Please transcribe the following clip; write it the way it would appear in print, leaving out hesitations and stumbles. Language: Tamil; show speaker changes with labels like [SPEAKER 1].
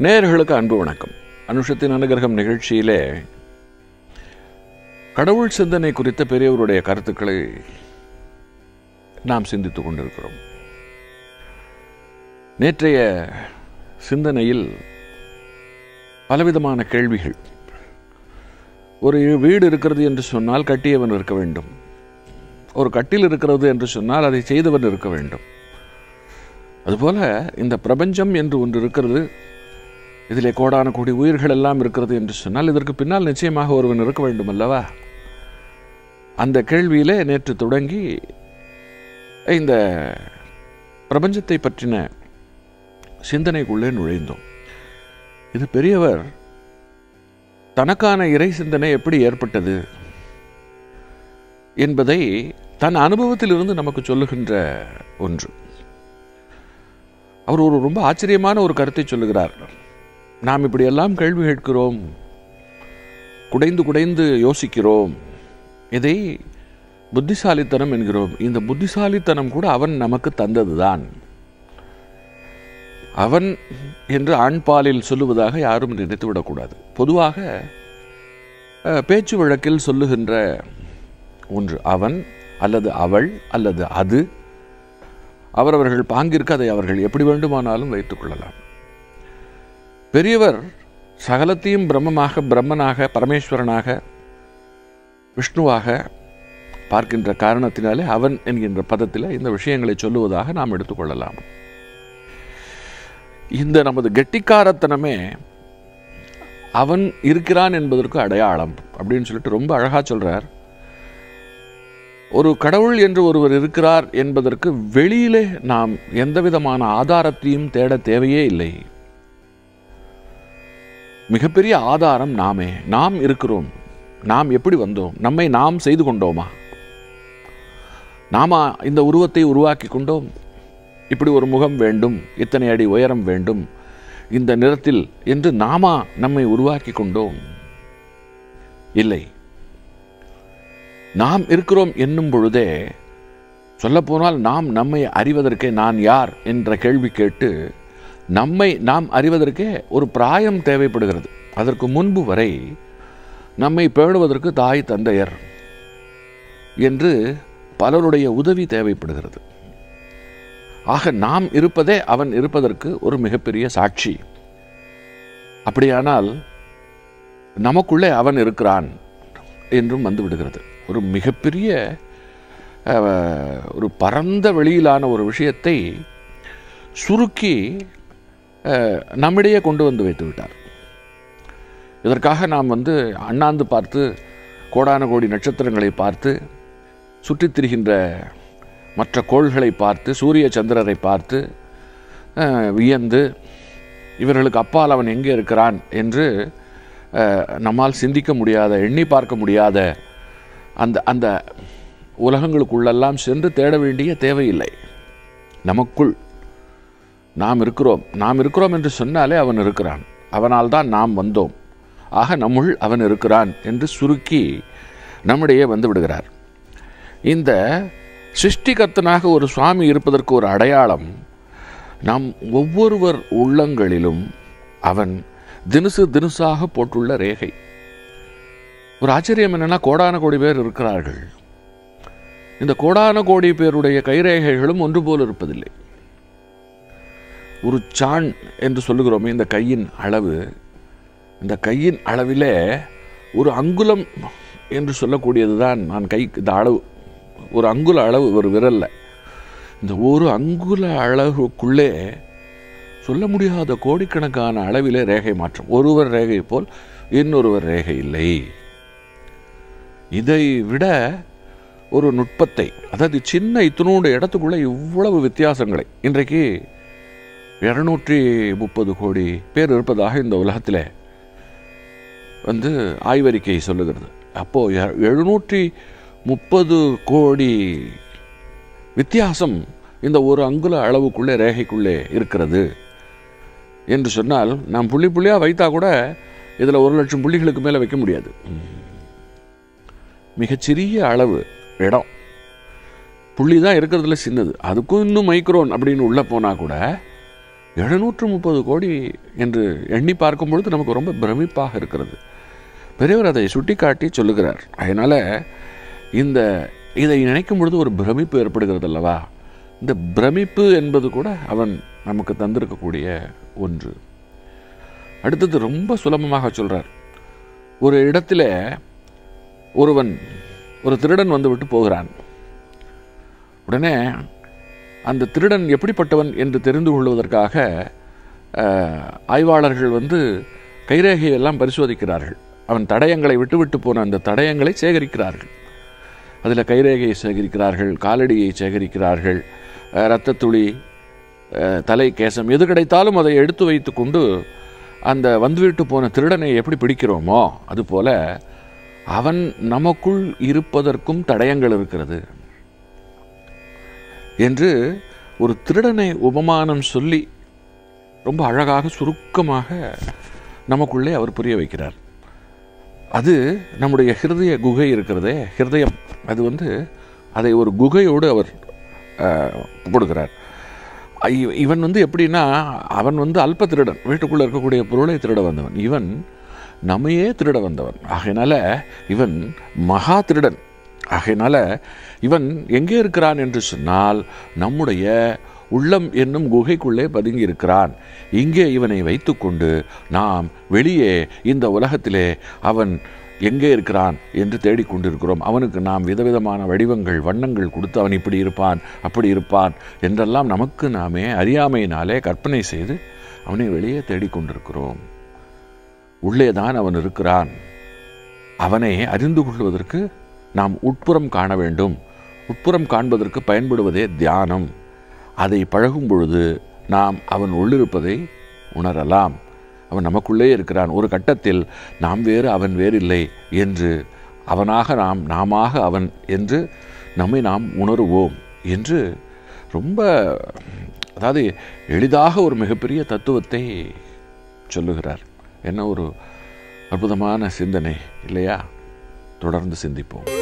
[SPEAKER 1] நேயர்களுக்கு அன்பு வணக்கம். அனுஷத்தின் அனுகிரகம் நிகழ்ச்சியிலே கடவுள் சிந்தனை குறித்த பெரியவருடைய கருத்துக்களை நாம் சிந்தித்துக் கொண்டிருக்கிறோம். நேற்றைய சிந்தனையில் பலவிதமான கேள்விகள். ஒரு வீடு இருக்கிறது என்று சொன்னால் கட்டியவன் இருக்க வேண்டும். ஒரு கட்டில் இருக்கிறது என்று சொன்னால் அதை செய்தவன் இருக்க வேண்டும். அதுபோல இந்த பிரபஞ்சம் என்று ஒன்று இருக்கிறது, இதிலே கோடான கோடி உயிர்கள் எல்லாம் இருக்கிறது என்று சொன்னால் இதற்கு பின்னால் நிச்சயமாக ஒருவன் இருக்க வேண்டும் அல்லவா? அந்த கேள்வியிலே நேற்று தொடங்கி இந்த பிரபஞ்சத்தை பற்றின சிந்தனைக்குள்ளே நுழைந்தோம். இது பெரியவர் தனக்கான இறை சிந்தனை எப்படி ஏற்பட்டது என்பதை தன் அனுபவத்திலிருந்து நமக்கு சொல்லுகின்ற ஒன்று. அவர் ஒரு ரொம்ப ஆச்சரியமான ஒரு கருத்தை சொல்லுகிறார். நாம் இப்படியெல்லாம் கேள்வி கேட்கிறோம், குடைந்து குடைந்து யோசிக்கிறோம், இதை புத்திசாலித்தனம் என்கிறோம். இந்த புத்திசாலித்தனம் கூட அவன் நமக்கு தந்ததுதான். அவன் என்று ஆண்பாலில் சொல்லுவதாக யாரும் நினைத்துவிடக்கூடாது. பொதுவாக பேச்சு வழக்கில் சொல்லுகின்ற ஒன்று அவன் அல்லது அவள் அல்லது அது. அவரவர்கள் பாங்கிற்கு அதை அவர்கள் எப்படி வேண்டுமானாலும் வைத்துக் கொள்ளலாம். பெரியவர் சகலத்தையும் பிரம்மமாக, பிரம்மனாக, பரமேஸ்வரனாக, விஷ்ணுவாக பார்க்கின்ற காரணத்தினாலே அவன் என்கின்ற பதத்தில் இந்த விஷயங்களை சொல்லுவதாக நாம் எடுத்துக்கொள்ளலாம். இந்த நமது கெட்டிக்காரத்தனமே அவன் இருக்கிறான் என்பதற்கு அடையாளம் அப்படின்னு சொல்லிட்டு ரொம்ப அழகா சொல்றார். ஒரு கடவுள் என்று ஒருவர் இருக்கிறார் என்பதற்கு வெளியிலே நாம் எந்த விதமான ஆதாரத்தையும் தேட தேவையே இல்லை. மிகப்பெரிய ஆதாரம் நாமே. நாம் இருக்கிறோம். நாம் எப்படி வந்தோம்? நம்மை நாம் செய்து கொண்டோமா? நாம இந்த உருவத்தை உருவாக்கி கொண்டோம். இப்படி ஒரு முகம் வேண்டும், இத்தனை அடி உயரம் வேண்டும், இந்த நிறத்தில் என்று நாமா நம்மை உருவாக்கி கொண்டோம்? இல்லை. நாம் இருக்கிறோம் என்னும் பொழுதே சொல்லப்போனால் நாம் நம்மை அறிவதற்கே நான் யார் என்ற கேள்வி கேட்டு நம்மை நாம் அறிவதற்கே ஒரு பிராயம் தேவைப்படுகிறது. அதற்கு முன்பு வரை நம்மை பேணுவதற்கு தாய் தந்தையர் என்று பலருடைய உதவி தேவைப்படுகிறது. ஆக நாம் இருப்பதே அவன் இருப்பதற்கு ஒரு மிகப்பெரிய சாட்சி. அப்படியானால் நமக்குள்ளே அவன் இருக்கிறான் என்றும் வந்து விடுகிறது. ஒரு மிகப்பெரிய ஒரு பரந்த வெளியிலான ஒரு விஷயத்தை சுருக்கி நம்மிடையே கொண்டு வந்து வைத்து விட்டார். இதற்காக நாம் அண்ணாந்து பார்த்து கோடான கோடி நட்சத்திரங்களை பார்த்து சுற்றித் திரிகின்ற மற்ற கோள்களை பார்த்து சூரிய சந்திரரை பார்த்து வியந்து இவர்களுக்கு அப்பால் அவன் எங்கே இருக்கிறான் என்று நம்மால் சிந்திக்க முடியாத, எண்ணி பார்க்க முடியாத அந்த உலகங்களுக்குள்ளெல்லாம் சென்று தேட வேண்டிய தேவையில்லை. நமக்குள் நாம் இருக்கிறோம். நாம் இருக்கிறோம் என்று சொன்னாலே அவன் இருக்கிறான். அவனால் தான் நாம் வந்தோம். ஆக நம்முள் அவன் இருக்கிறான் என்று சுருக்கி நம்மிடையே வந்து விடுகிறார். இந்த சிருஷ்டிகர்த்தனாக ஒரு சுவாமி இருப்பதற்கு ஒரு அடையாளம் நம் ஒவ்வொருவர் உள்ளங்களிலும் அவன் தினுசு தினுசாக போட்டுள்ள ரேகை. ஒரு ஆச்சரியம் என்னன்னா, கோடான கோடி பேர் இருக்கிறார்கள். இந்த கோடான கோடி பேருடைய கைரேகைகளும் ஒன்று போல் இருப்பதில்லை. ஒரு சாண் என்று சொல்லுகிறோமே, இந்த கையின் அளவு, இந்த கையின் அளவிலே ஒரு அங்குலம் என்று சொல்லக்கூடியதுதான் நான் கை இந்த அளவு. ஒரு அங்குல அளவு ஒரு விரல்ல. இந்த ஒரு அங்குல அளவுக்குள்ளே சொல்ல முடியாத கோடிக்கணக்கான அளவிலே ரேகை மாற்றம். ஒருவர் ரேகை போல் இன்னொருவர் ரேகை இல்லை. இதை விட ஒரு நுட்பத்தை, அதாவது சின்ன இத்தினோடு இடத்துக்குள்ள இவ்வளவு வித்தியாசங்களை இன்றைக்கு 230 கோடி பேர் இருப்பதாக இந்த உலகத்தில் ஆய்வறிக்கை சொல்லுகிறது. அப்போ 730 கோடி வித்தியாசம் இந்த ஒரு அங்குல அளவுக்குள்ளே ரேகைக்குள்ளே இருக்கிறது என்று சொன்னால் நாம் புள்ளி புள்ளியா வைத்தா கூட இதில் 1,00,000 புள்ளிகளுக்கு மேலே வைக்க முடியாது. மிகச்சிறிய அளவு இடம், புள்ளி தான் இருக்கிறதுல சின்னது. அதுக்கும் இன்னும் மைக்ரோன் அப்படின்னு உள்ளே போனால் கூட 730 கோடி என்று எண்ணி பார்க்கும் பொழுது நமக்கு ரொம்ப பிரமிப்பாக இருக்கிறது. பெரியவர் அதை சுட்டிக்காட்டி சொல்லுகிறார். அதனால் இதை நினைக்கும் பொழுது ஒரு பிரமிப்பு ஏற்படுகிறது அல்லவா? இந்த பிரமிப்பு என்பது கூட அவன் நமக்கு தந்திருக்கக்கூடிய ஒன்று. அடுத்தது ரொம்ப சுலபமாக சொல்கிறார். ஒரு இடத்துல ஒரு திருடன் வந்து விட்டு போகிறான். உடனே அந்த திருடன் எப்படிப்பட்டவன் என்று தெரிந்து கொள்வதற்காக ஆய்வாளர்கள் வந்து கைரேகையெல்லாம் பரிசோதிக்கிறார்கள். அவன் தடயங்களை விட்டு போன அந்த தடயங்களை சேகரிக்கிறார்கள். அதில் கைரேகையை சேகரிக்கிறார்கள், காலடியை சேகரிக்கிறார்கள், இரத்தத்துளி, தலை கேசம், எது கிடைத்தாலும் அதை எடுத்து வைத்து கொண்டு அந்த வந்துவிட்டு போன திருடனை எப்படி பிடிக்கிறோமோ அதுபோல அவன் நமக்குள் இருப்பதற்கும் தடயங்கள் இருக்கிறது என்று ஒரு திருடனை உபமானம் சொல்லி ரொம்ப அழகாக சுருக்கமாக நமக்குள்ளே அவர் புரிய வைக்கிறார். அது நம்முடைய ஹிருதய குகை இருக்கிறதே, ஹிருதயம், அது வந்து அதை ஒரு குகையோடு அவர் கொடுக்கிறார். இவன் வந்து எப்படின்னா, அவன் வந்து அல்ப திருடன், வீட்டுக்குள்ளே இருக்கக்கூடிய பொருளை திருட வந்தவன். இவன் நம்மையே திருட வந்தவன். ஆகையினால இவன் மகா திருடன். ஆகையினால இவன் எங்கே இருக்கிறான் என்று சொன்னால் நம்முடைய உள்ளம் என்னும் குகைக்குள்ளே பதுங்கி இருக்கிறான். இங்கே இவனை வைத்துக்கொண்டு நாம் வெளியே இந்த உலகத்திலே அவன் எங்கே இருக்கிறான் என்று தேடிக்கொண்டிருக்கிறோம். அவனுக்கு நாம் விதவிதமான வடிவங்கள், வண்ணங்கள் கொடுத்து அவன் இப்படி இருப்பான், அப்படி இருப்பான் என்றெல்லாம் நமக்கு நாமே அறியாமையினாலே கற்பனை செய்து அவனை வெளியே தேடிக்கொண்டிருக்கிறோம். உள்ளேதான் அவன் இருக்கிறான். அவனை அறிந்து கொள்வதற்கு நாம் உட்புறம் காண வேண்டும். உட்புறம் காண்பதற்கு பயன்படுவதே தியானம். அதை பழகும் பொழுது நாம் அவன் உள்ளிருப்பதை உணரலாம். அவன் நமக்குள்ளே இருக்கிறான். ஒரு கட்டத்தில் நாம் வேறு அவன் வேறில்லை என்று, அவனாக நாமாக அவன் என்று நம்மை நாம் உணருவோம் என்று ரொம்ப, அதாவது எளிதாக ஒரு மிகப்பெரிய தத்துவத்தை சொல்லுகிறார். என்ன ஒரு அற்புதமான சிந்தனை இல்லையா? தொடர்ந்து சிந்திப்போம்.